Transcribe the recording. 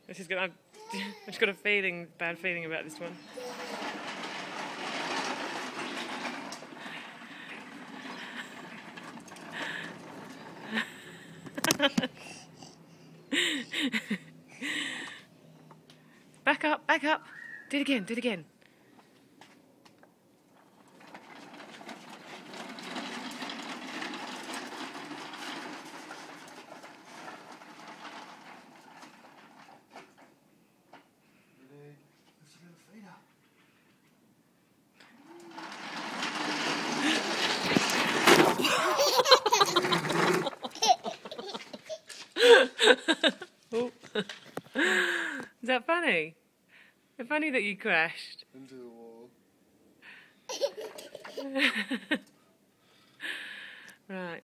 This is I've just got a bad feeling about this one. Back up, back up. Do it again, do it again. Oh. Is that funny? It's funny that you crashed. Into the wall. Right.